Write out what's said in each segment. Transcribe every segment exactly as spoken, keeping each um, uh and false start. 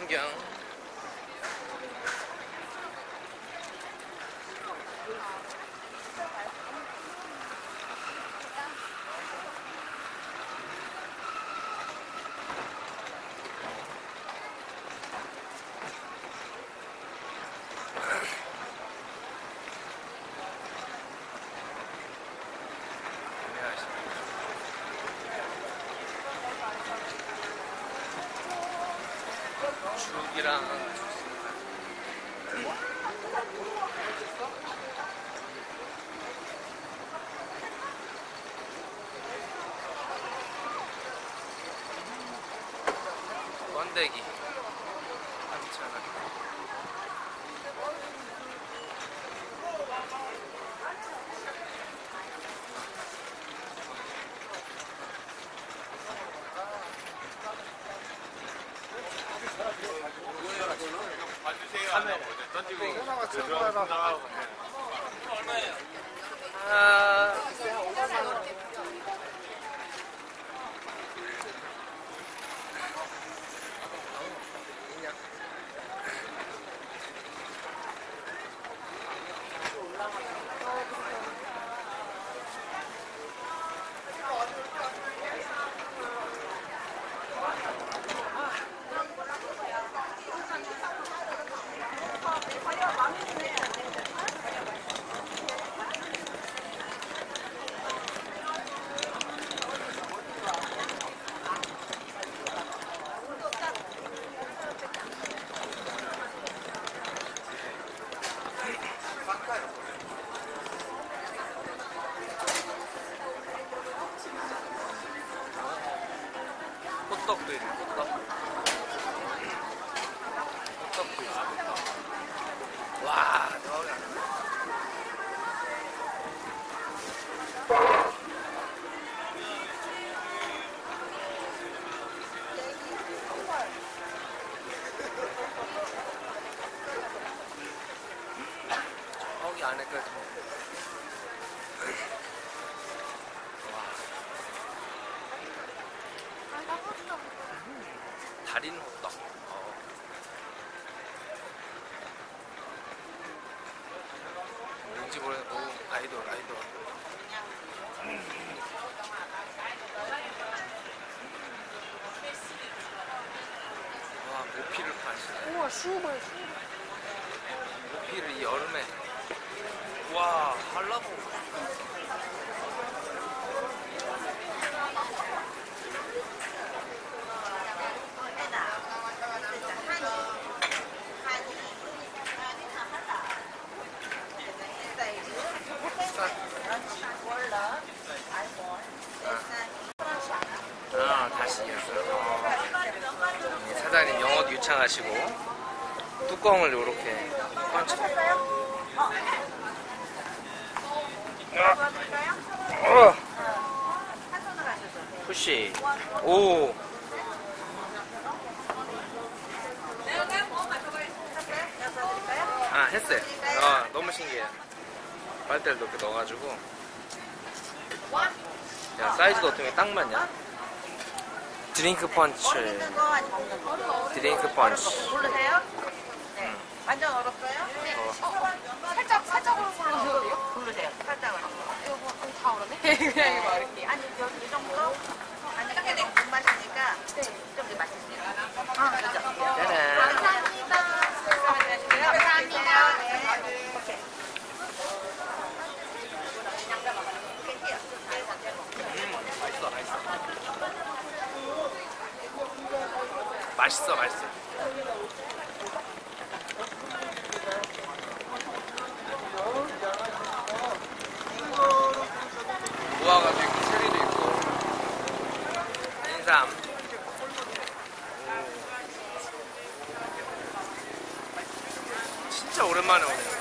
풍경. 죽이랑 번데기 삼천 원. 카메라 던지고 들어가서 나가고. 얼마예요? 아, 호떡도 있네. 호떡. 호떡도 있어. 와, 대박이야. 저기 안에까지. 달인 호떡. 어. 뭔지 모르겠고 아이돌 아이돌. 와, 모피를 파시네. 우와, 슈벌. 모피를 이 여름에. 와, 한라봉. 아, 다시 이었어요. 사장님 영어도 유창하시고 뚜껑을 요렇게 펀치. 어. 푸시. 오. 아, 했어요. 아, 너무 신기해요. 빨대를 이렇게 넣어가지고. 야, 사이즈도 어떻게 딱 맞냐? 드링크 펀치. 드링크 펀치. 모르세요? 네. 완전 얼었어요? 네. 어. 살짝, 살짝으로 불러도 돼요? 부르세요. 살짝으로. 이거 뭐, 다 얼었네? 그냥 이거 이렇게. 아니, 여기 이 정도? 아니, 이게 너무 못 마시니까 네. 좀 더 마시세요. 아, 그죠? 짜잔. 감사합니다. 감사합니다. 네. 오케이. 음, 맛있어, 맛있어. 맛있어, 맛있어. 무화과도 있고, 체리도 있고, 인삼. 오. 진짜 오랜만에 오네요.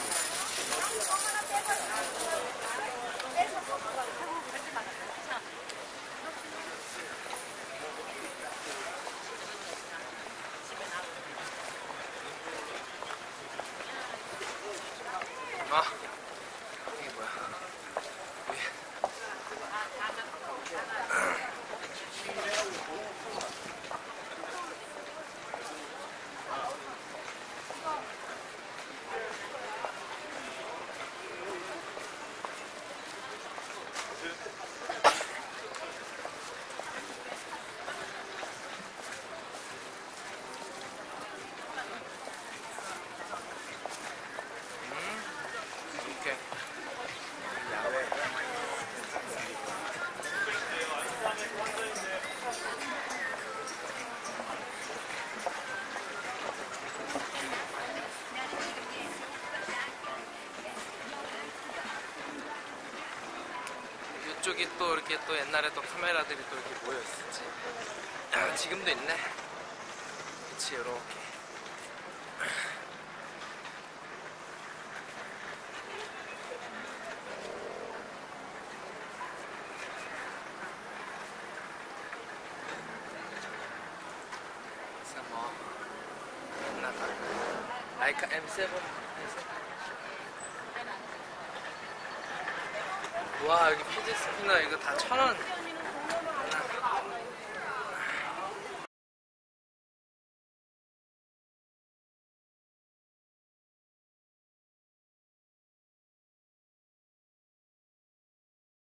아, 이게 뭐야? 여기 또 이렇게 또 옛날에 또 카메라들이 또 이렇게 모여 있었지. 지금도 있네. 그치, 요렇게. 그래서 뭐, 옛날 라이카 엠 세븐. 와, 여기 피지 스피너 이거 다 천 원.